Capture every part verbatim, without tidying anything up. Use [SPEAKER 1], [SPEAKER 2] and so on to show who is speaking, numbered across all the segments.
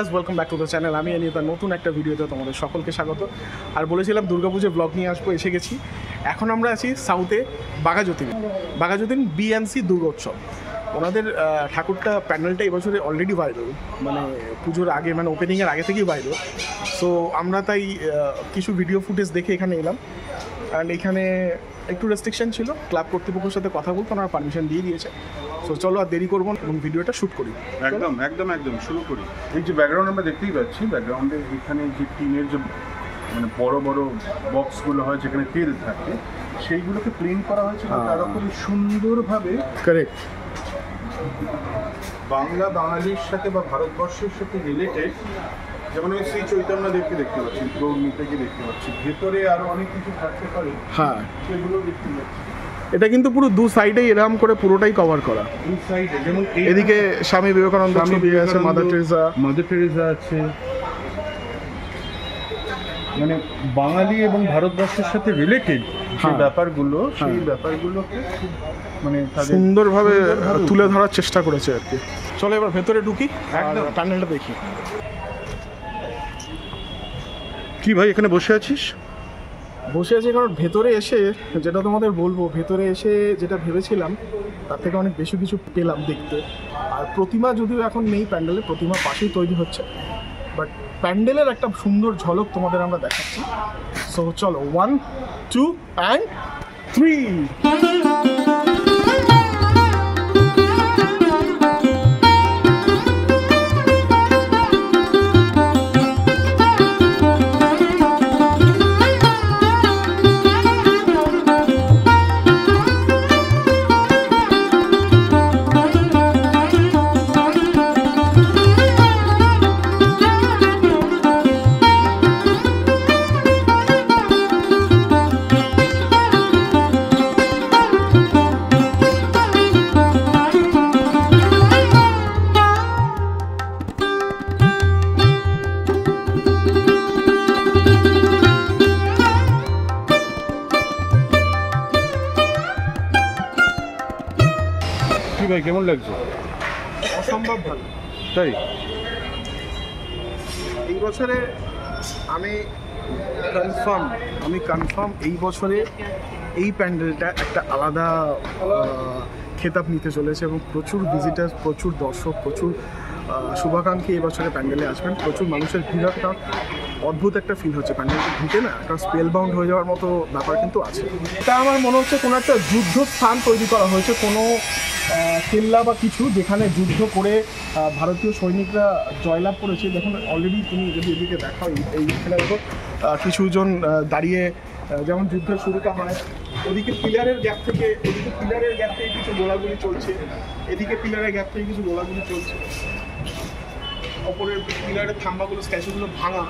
[SPEAKER 1] Guys, welcome back to the channel. আমি এনিয়ে তার নতুন একটা ভিডিওতে তোমাদের সকলকে স্বাগত। আর বলেছিলাম দুর্গাপুজোর ব্লগ নিয়ে আসবো, এসে গেছি। এখন আমরা আছি সাউথে বাঘাযতীন বাঘাযতীন বিএনসি দুর্গোৎসব। ওনাদের ঠাকুরটা প্যান্ডেলটা এবছরে অলরেডি ভাইরাল, মানে পুজোর আগে, মানে ওপেনিংয়ের আগে থেকেই ভাইরাল। সো আমরা তাই কিছু ভিডিও ফুটেজ দেখে এখানে এলাম। অ্যান্ড এখানে একটু রেস্ট্রিকশন ছিল, ক্লাব কর্তৃপক্ষের সাথে কথা বলতে ওনারা পারমিশন দিয়ে দিয়েছে। সো চলো আর দেরি করবো এবং ভিডিওটা শ্যুট করি।
[SPEAKER 2] একদম একদম একদম শুরু করি। এই যে ব্যাকগ্রাউন্ড আমরা দেখতেই পাচ্ছি, ব্যাকগ্রাউন্ডে এখানে যে টিনের যে মানে বড় বড় বক্সগুলো হয় যেখানে তেল থাকে, সেইগুলোকে প্লেন করা হয়েছে তার উপরে সুন্দরভাবে।
[SPEAKER 1] কারেক্ট।
[SPEAKER 2] বাংলা বাঙালির সাথে বা ভারতবর্ষের সাথে রিলেটেড, যেমন ওই শ্রী চৈতন্য দেবকে দেখতে পাচ্ছি, গৌরনীতাকে দেখতে পাচ্ছি, ভেতরে আরো অনেক কিছু থাকতে পারে, হ্যাঁ সেগুলো দেখতে পাচ্ছি।
[SPEAKER 1] এটা কিন্তু পুরো দু সাইডেই এরকম করে পুরোটাই কভার করা।
[SPEAKER 2] দু সাইডে যেমন
[SPEAKER 1] এদিকে স্বামী বিবেকানন্দ ছবি আছে, মাদার টেরেসা
[SPEAKER 2] মাদার টেরেসা আছে। মানে বাঙালি এবং ভারতবর্ষের সাথে রিলেটেড যে ব্যাপারগুলো, সেই ব্যাপারগুলোকে খুব মানে
[SPEAKER 1] সুন্দরভাবে তুলে ধরার চেষ্টা করেছে আর কি। চলো এবার ভেতরে ঢুকি, একদম প্যান্ডেলটা দেখি।
[SPEAKER 2] কি ভাই এখানে বসে আছিস?
[SPEAKER 1] বসে আছি কারণ ভেতরে এসে যেটা তোমাদের বলবো, ভেতরে এসে যেটা ভেবেছিলাম তার থেকে অনেক বেশি কিছু পেলাম দেখতে। আর প্রতিমা যদিও এখন নেই প্যান্ডেলে, প্রতিমা পাশেই তৈরি হচ্ছে, বাট প্যান্ডেলের একটা সুন্দর ঝলক তোমাদের আমরা দেখাচ্ছি। সো চলো, ওয়ান টু অ্যান্ড থ্রি।
[SPEAKER 2] ভাই কেমন লাগছে?
[SPEAKER 1] অসম্ভব ভালো।
[SPEAKER 2] তাই
[SPEAKER 1] এই বছরে আমি কনফার্ম আমি কনফার্ম এই বছরে এই প্যান্ডেলটা একটা আলাদা খেতাব নিতে চলেছে এবং প্রচুর ভিজিটার, প্রচুর দর্শক, প্রচুর শুভাকাঙ্ক্ষী এই বছরে প্যান্ডেলে আসবেন। প্রচুর মানুষের ভিড়, একটা অদ্ভুত একটা ফিল হচ্ছে প্যান্ডেলটা ঢুকে, না একটা স্পেল বাউন্ড হয়ে যাওয়ার মতো ব্যাপার কিন্তু আছে। এটা আমার মনে হচ্ছে কোনো একটা যুদ্ধ স্থান তৈরি করা হয়েছে, কোনো কেল্লা বা কিছু, যেখানে যুদ্ধ করে ভারতীয় সৈনিকরা জয়লাভ করেছে। দেখুন অলরেডি তুমি যদি এদিকে দেখাও, এই খেলার উপর কিছুজন দাঁড়িয়ে, যেমন যুদ্ধের শুরুটা হয়, ওদিকে পিলারের গ্যাপ থেকে এদিকে পিলারের গ্যাপ থেকে কিছু গোলাগুলি চলছে, এদিকে পিলারের গ্যাপ থেকে কিছু গোলাগুলি চলছে, ওপরের পিলারের থাম্বাগুলো, স্ট্যাচুগুলো ভাঙা।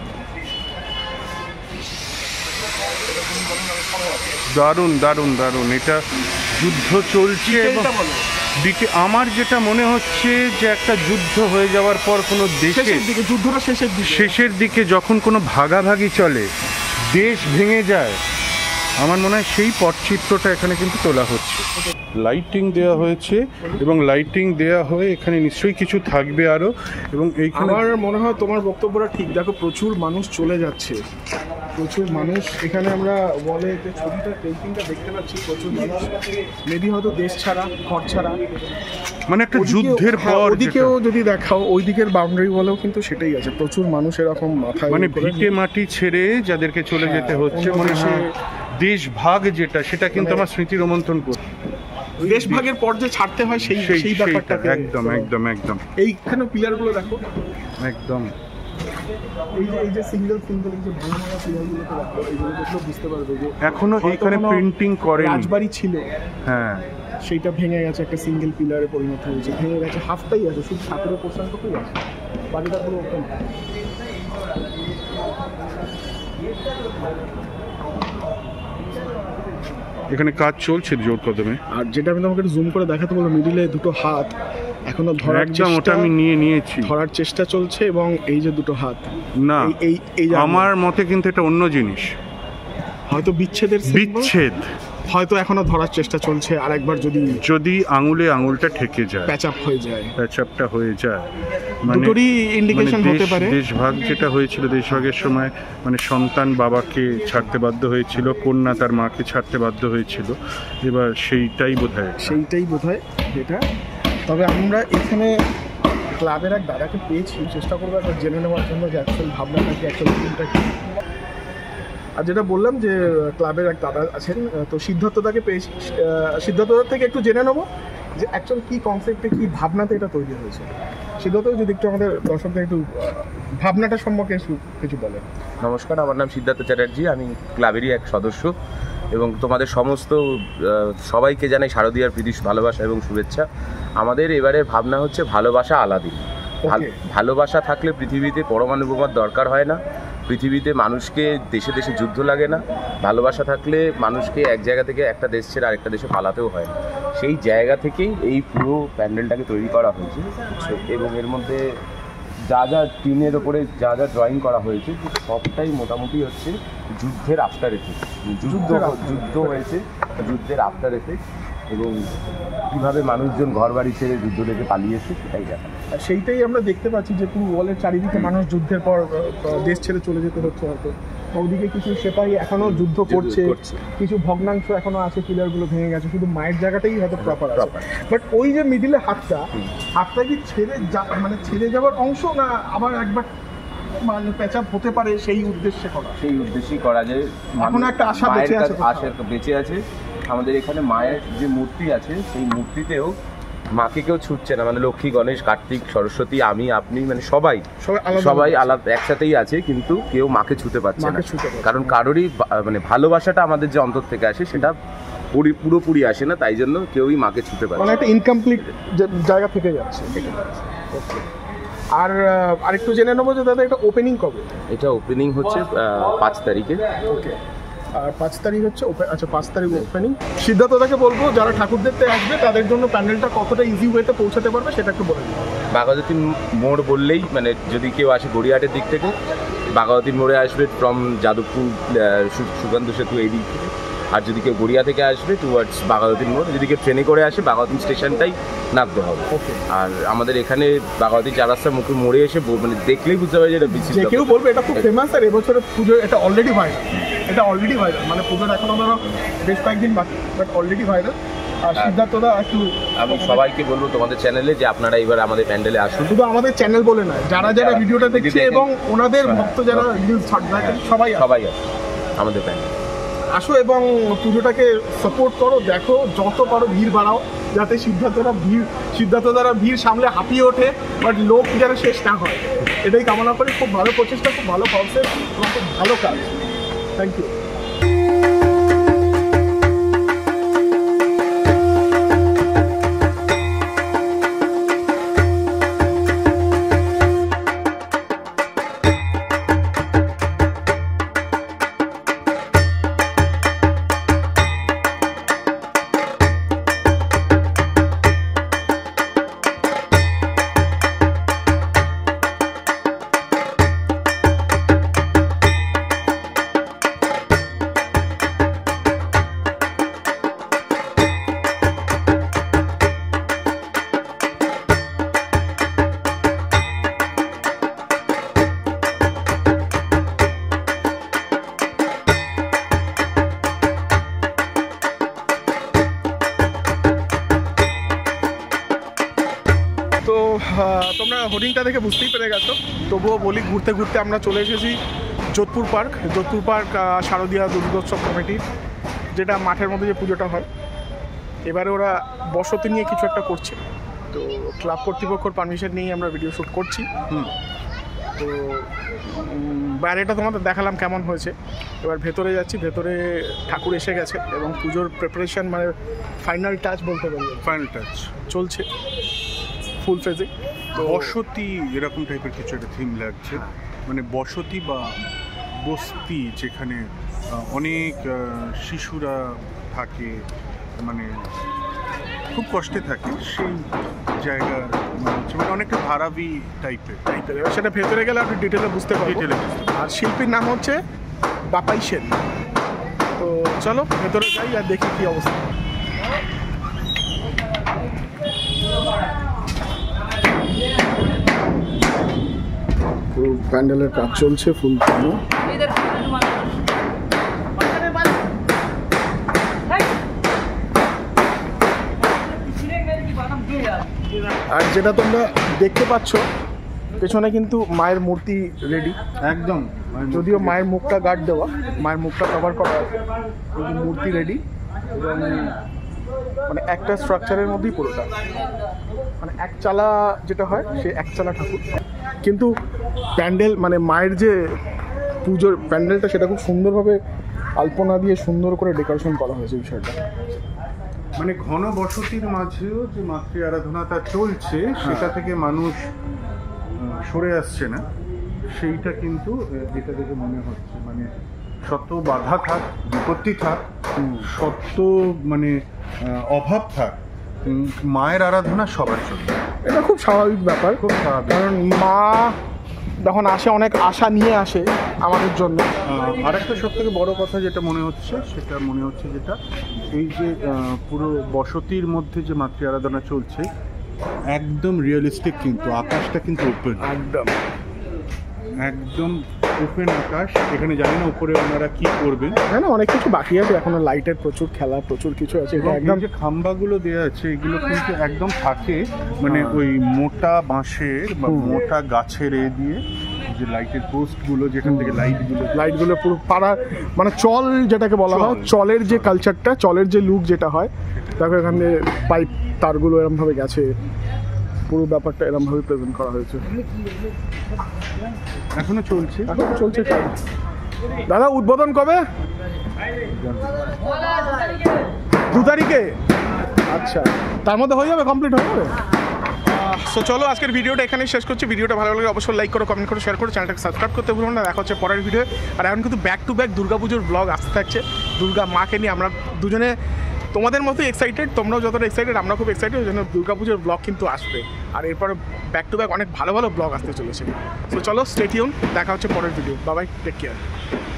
[SPEAKER 2] দারুণ দারুণ দারুণ। এটা যুদ্ধ চলছে এবং দিকে আমার যেটা মনে হচ্ছে যে একটা যুদ্ধ হয়ে যাওয়ার পর কোনো দেশের
[SPEAKER 1] দিকে, যুদ্ধটা শেষের দিকে
[SPEAKER 2] শেষের দিকে যখন কোনো ভাগাভাগি চলে, দেশ ভেঙে যায়, আমার মনে হয় সেই পটচিত্রটা এখানে কিন্তু তোলা হচ্ছে। লাইটিং দেওয়া হয়েছে এবং লাইটিং দেওয়া হয়ে এখানে নিশ্চয়ই কিছু থাকবে আরও। এবং এইখানে
[SPEAKER 1] আমার মনে হয় তোমার বক্তব্যটা ঠিক। দেখো প্রচুর মানুষ চলে যাচ্ছে, প্রচুর মানুষ। এখানে আমরা ওয়ালে যে ছবিটা, পেন্টিংটা দেখতে পাচ্ছি, প্রচুর মানুষ মেবি হয়তো দেশ ছাড়া, ঘর ছাড়া,
[SPEAKER 2] মানে একটা যুদ্ধের পর।
[SPEAKER 1] ওদিকেও যদি দেখাও, ওই দিকের বাউন্ডারি ওয়ালেও কিন্তু সেটাই আছে, প্রচুর মানুষ এরকম মাথায়,
[SPEAKER 2] মানে ভিটে মাটি ছেড়ে যাদেরকে চলে যেতে হচ্ছে, মানে দেশ ভাগ যেটা, সেটা কিন্তু আমার স্মৃতি রোমন্থন করছে।
[SPEAKER 1] দেশ ভাগের পর যে ছাড়তে হয় সেই সেই ব্যাপারটা
[SPEAKER 2] একদম একদম একদম।
[SPEAKER 1] এইখানে পিলারগুলো দেখো,
[SPEAKER 2] একদম
[SPEAKER 1] এই যে এই যে সিঙ্গেল সিঙ্গেল যে ভাঙা ভাঙা পিলারগুলোকে দেখো, এইগুলো দেখলে বুঝতে পারবে যে
[SPEAKER 2] এখনো এইখানে প্রিন্টিং করেনি।
[SPEAKER 1] রাজবাড়ি ছিল,
[SPEAKER 2] হ্যাঁ,
[SPEAKER 1] সেইটা ভেঙে গেছে, একটা সিঙ্গেল পিলারে পরিণত হয়েছে, ভেঙে গেছে, হাফটাই আছে, শুধু ঠাকুরের পোর্শনটুকুই আছে, বাকিটা পুরো ওপেন।
[SPEAKER 2] এখানে কাজ চলছে জোর কদমে।
[SPEAKER 1] আর যেটা আমি তোমাকে জুম করে দেখাতে বলবো, মিডিলে দুটো হাত এখনো ধরার চেষ্টা,
[SPEAKER 2] আমি নিয়ে নিয়েছি,
[SPEAKER 1] ধরার চেষ্টা চলছে। এবং এই যে দুটো হাত,
[SPEAKER 2] না
[SPEAKER 1] এই এই
[SPEAKER 2] আমার মতে কিন্তু এটা অন্য জিনিস,
[SPEAKER 1] হয়তো বিচ্ছেদের
[SPEAKER 2] বিচ্ছেদ।
[SPEAKER 1] হয়তো এখনো ধরার চেষ্টা চলছে, আর একবার যদি
[SPEAKER 2] যদি আঙুলে আঙুলটা ঠেকে যায়,
[SPEAKER 1] প্যাচ আপ হয়ে যায়,
[SPEAKER 2] প্যাচ আপটা হয়ে যায়,
[SPEAKER 1] দুটোরই ইন্ডিকেশন হতে পারে।
[SPEAKER 2] দেশভাগ যেটা হয়েছিল, দেশভাগের সময় মানে সন্তান বাবাকে ছাড়তে বাধ্য হয়েছিল, কন্যা তার মাকে ছাড়তে বাধ্য হয়েছিল, এবার সেইটাই বোধহয়
[SPEAKER 1] সেইটাই বোধহয় যেটা। তবে আমরা এখানে ক্লাবের এক দাদাকে পেয়েছি, চেষ্টা করবো একবার জেনে নেওয়ার জন্য যে অ্যাকচুয়াল ভাবনাটা কি, অ্যাকচুয়াল থিমটা কি। আর যেটা বললাম যে ক্লাবের এক দাদা আছেন, তো সিদ্ধার্থদাকে পেয়েছি, সিদ্ধার্থদার থেকে একটু জেনে নেবো যে অ্যাকচুয়াল কী কনসেপ্টে, কী ভাবনাতে এটা তৈরি হয়েছে। সিদ্ধার্থ যদি একটু আমাদের দর্শকদের একটু ভাবনাটা সম্পর্কে কিছু বলেন।
[SPEAKER 3] নমস্কার, আমার নাম সিদ্ধার্থ চ্যাটার্জি, আমি ক্লাবেরই এক সদস্য এবং তোমাদের সমস্ত সবাইকে জানাই শারদীয়ার প্রীতি, ভালোবাসা এবং শুভেচ্ছা। আমাদের এবারের ভাবনা হচ্ছে ভালোবাসা আলাদিন। ভালোবাসা থাকলে পৃথিবীতে পরমাণু বোমার দরকার হয় না, পৃথিবীতে মানুষকে দেশে দেশে যুদ্ধ লাগে না, ভালোবাসা থাকলে মানুষকে এক জায়গা থেকে একটা দেশ ছেড়ে আরেকটা দেশে পালাতেও হয় না। সেই জায়গা থেকেই এই পুরো প্যান্ডেলটাকে তৈরি করা হয়েছে এবং এর মধ্যে যা যা টিনের ওপরে যা যা ড্রয়িং করা হয়েছে সবটাই মোটামুটি হচ্ছে যুদ্ধের আফটার এফেক্ট। যুদ্ধ যুদ্ধ হয়েছে, যুদ্ধের আফটার এফেক্ট এবং কীভাবে মানুষজন ঘর বাড়ি ছেড়ে যুদ্ধ থেকে পালিয়েছে সেটাই দেখা।
[SPEAKER 1] আর সেইটাই আমরা দেখতে পাচ্ছি যে পুরো ওয়ালের চারিদিকে মানুষ যুদ্ধের পর দেশ ছেড়ে চলে যেতে হচ্ছে, হয়তো ওদিকে কিছু সেপাই এখনো যুদ্ধ করছে, কিছু ভগ্নাংশ এখনো আছে, পিলারগুলো ভেঙে গেছে, শুধু মায়ের জায়গাটাই হয়তো প্রপার আছে। বাট ওই যে মিডিলে হাতটা হাতটা কি ছেড়ে যা মানে ছেড়ে যাওয়ার অংশ, না আবার একবার মানে প্যাচ আপ হতে পারে সেই উদ্দেশ্যে করা?
[SPEAKER 3] সেই উদ্দেশ্যেই করা যায়।
[SPEAKER 1] এখনো একটা আশা বেঁচে আছে,
[SPEAKER 3] আশা বেঁচে আছে। আমাদের এখানে মায়ের যে মূর্তি আছে সেই মূর্তিতেও মাকে কেউ ছুটছে না, মানে লক্ষ্মী, গণেশ, কার্তিক, সরস্বতী, আমি, আপনি, মানে সবাই সবাই আলাদা একসাথেই আছে, কিন্তু কেউ মাকে ছুতে পারছে না। কারণ কারোরই মানে ভালোবাসাটা আমাদের যে অন্তর থেকে আসে সেটা পুরোপুরি আসে না, তাই জন্য কেউই মাকে ছুতে পারে
[SPEAKER 1] না, একটা ইনকমপ্লিট জায়গা থেকে যাচ্ছে। আর আরেকটু জেনে নেবো যে দাদা এটা ওপেনিং কবে?
[SPEAKER 3] এটা ওপেনিং হচ্ছে পাঁচ তারিখে।
[SPEAKER 1] ওকে, আর পাঁচ তারিখ হচ্ছে আচ্ছা পাঁচ তারিখ ওপেনিং। সিদ্ধার্থদাকে বলবো যারা ঠাকুর দেখতে আসবে তাদের জন্য প্যান্ডেলটা কতটা ইজি ওয়েতে পৌঁছাতে পারবে সেটা একটু বলে দিন।
[SPEAKER 3] বাঘাযতীন মোড় বললেই, মানে যদি কেউ আসে গড়িয়াহাটের দিক থেকে, বাঘাযতীন মোড়ে আসবে ফ্রম যাদবপুর সুকান্ত সেতু এই দিক থেকে। আর যদি কেউ গড়িয়া থেকে আসবে টুয়ার্ডস বাঘাযতীন মোড়, যদি কেউ ট্রেনে করে আসে বাঘাযতীন স্টেশনটাই নামতে হবে।
[SPEAKER 1] ওকে,
[SPEAKER 3] আর আমাদের এখানে বাঘাযতীন চার রাস্তার মুখে মোড়ে এসে মানে দেখলেই বুঝতে পারবে যে এটা বিচিত্র।
[SPEAKER 1] যে কেউ বলবে এটা খুব ফেমাস, আর এবছরের পুজো এটা অলরেডি ভাইরাল, এটা অলরেডি ভাইরাল, মানে পুজোর এখনো ধরো বেশ কয়েকদিন বাকি, বাট অলরেডি ভাইরাল। আর সিদ্ধার্থদা একটু
[SPEAKER 3] আমি সবাইকে বলবো তোমাদের চ্যানেলে যে আপনারা এবার আমাদের প্যান্ডেলে আসুন।
[SPEAKER 1] শুধু আমাদের চ্যানেল বলে নয়, যারা যারা ভিডিওটা দেখছে এবং ওনাদের ভক্ত যারা সবাই
[SPEAKER 3] সবাই আসে আমাদের প্যান্ডেল,
[SPEAKER 1] আসো এবং পুজোটাকে সাপোর্ট করো। দেখো যত পারো ভিড় বাড়াও, যাতে সিদ্ধার্থরা ভিড় সিদ্ধার্থ দ্বারা ভিড় সামলে হাঁপিয়ে ওঠে, বাট লোক যেন শেষ না হয়, এটাই কামনা করি। খুব ভালো প্রচেষ্টা, খুব ভালো কনসেপ্ট এবং খুব ভালো কাজ। Thank you. তো তোমরা হোর্ডিংটা দেখে বুঝতেই পেরে গেছো, তবুও বলি ঘুরতে ঘুরতে আমরা চলে এসেছি যোধপুর পার্ক। যোধপুর পার্ক শারদীয়া দুর্গোৎসব কমিটি, যেটা মাঠের মধ্যে যে পুজোটা হয়, এবারে ওরা বসতি নিয়ে কিছু একটা করছে, তো ক্লাব কর্তৃপক্ষর পারমিশন নিয়েই আমরা ভিডিও শ্যুট করছি। হুম তো বাইরেটা তোমাদের দেখালাম কেমন হয়েছে, এবার ভেতরে যাচ্ছি। ভেতরে ঠাকুর এসে গেছে এবং পুজোর প্রিপারেশন মানে ফাইনাল টাচ বলতে পারি,
[SPEAKER 2] ফাইনাল টাচ
[SPEAKER 1] চলছে ফুল ফেজে।
[SPEAKER 2] বসতি এরকম টাইপের কিছু একটা থিম লাগছে, মানে বসতি বা বস্তি, যেখানে অনেক শিশুরা থাকে, মানে খুব কষ্টে থাকে, সেই জায়গা মানে অনেকটা ধারাবি টাইপের
[SPEAKER 1] টাইপের এবার সেটা ভেতরে গেলে আপনি ডিটেলে বুঝতে পারবেন।
[SPEAKER 2] ডিটেলে
[SPEAKER 1] আর শিল্পীর নাম হচ্ছে বাপাই সেন। তো তো চলো ভেতরে যাই আর দেখি কি অবস্থা। পুরো প্যান্ডেলের কাজ চলছে ফুল জন্য। আর যেটা তোমরা দেখতে পাচ্ছ পেছনে কিন্তু মায়ের মূর্তি রেডি
[SPEAKER 2] একদম,
[SPEAKER 1] যদিও মায়ের মুখটা গার্ড দেওয়া, মায়ের মুখটা কভার করা আছে, কিন্তু মূর্তি রেডি এবং মানে একটা স্ট্রাকচারের মধ্যেই পুরোটা, মানে একচালা যেটা হয় সেই একচালা ঠাকুর। কিন্তু প্যান্ডেল মানে মায়ের যে পুজোর প্যান্ডেলটা সেটা খুব সুন্দরভাবে আলপনা দিয়ে সুন্দর করে ডেকোরেশন করা হয়েছে বিষয়টা।
[SPEAKER 2] মানে ঘন বসতির মাঝেও যে মাতৃ আরাধনাটা চলছে সেটা থেকে মানুষ আহ, সরে আসছে না, সেইটা কিন্তু আহ, এটা দেখে মনে হচ্ছে। মানে শত বাধা থাক, বিপত্তি থাক, শত মানে আহ, অভাব থাক, উম, মায়ের আরাধনা সবার জন্য।
[SPEAKER 1] এটা খুব স্বাভাবিক ব্যাপার,
[SPEAKER 2] খুব স্বাভাবিক।
[SPEAKER 1] কারণ মা যখন আসে অনেক আশা নিয়ে আসে আমাদের জন্য।
[SPEAKER 2] আর একটা সব থেকে বড় কথা যেটা মনে হচ্ছে সেটা মনে হচ্ছে যেটা এই যে আহ, পুরো বসতির মধ্যে যে মাতৃ আরাধনা চলছে একদম রিয়েলিস্টিক, কিন্তু আকাশটা কিন্তু ওপেন,
[SPEAKER 1] একদম
[SPEAKER 2] একদম ওপেন আকাশ। এখানে জানি না উপরে ওনারা কি করবেন,
[SPEAKER 1] হ্যাঁ না, অনেক কিছু বাকি আছে এখনো, লাইটের প্রচুর খেলা, প্রচুর কিছু আছে। এটা
[SPEAKER 2] এবং
[SPEAKER 1] একদম
[SPEAKER 2] এই যে খাম্বাগুলো দেওয়া আছে এগুলো কিন্তু একদম থাকে মানে ওই মোটা বাঁশের বা
[SPEAKER 1] হুম।
[SPEAKER 2] মোটা গাছের এ দিয়ে যে লাইটের পোস্টগুলো, যেখান থেকে লাইটগুলো
[SPEAKER 1] লাইটগুলো পুরো পাড়া, মানে চল যেটাকে বলা হয়,
[SPEAKER 2] চল।
[SPEAKER 1] চলের যে কালচারটা, চলের যে লুক যেটা হয়, দেখো এখানে পাইপ তারগুলো এরমভাবে গেছে, পুরো ব্যাপারটা এরমভাবে প্রেজেন্ট করা হয়েছে।
[SPEAKER 2] এখনো চলছে।
[SPEAKER 1] এখন চলছে কাজ। দাদা উদ্বোধন কবে? দু তারিখে? আচ্ছা, তার মধ্যে হয়ে যাবে, কমপ্লিট হয়ে যাবে। সো চলো আজকের ভিডিওটা এখানেই শেষ করছি। ভিডিওটা ভালো লাগলে অবশ্যই লাইক করো, কমেন্ট করো, শেয়ার করো, চ্যানেলটাকে সাবস্ক্রাইব করতে ভুলো না। দেখা হচ্ছে পরের ভিডিও। আর এখন কিন্তু ব্যাক টু ব্যাক দুর্গাপুজোর ব্লগ আসতে থাকছে, দুর্গা মাকে নিয়ে। আমরা দুজনে তোমাদের মতো এক্সাইটেড, তোমরাও যতটা এক্সাইটেড আমরা খুব এক্সাইটেড, ওই জন্য দুর্গাপুজোর ব্লগ কিন্তু আসবে। আর এরপরে ব্যাক টু ব্যাক অনেক ভালো ভালো ব্লগ আসতে চলেছে। তো চলো স্টে টিউন, দেখা হচ্ছে পরের video. Bye bye, take care.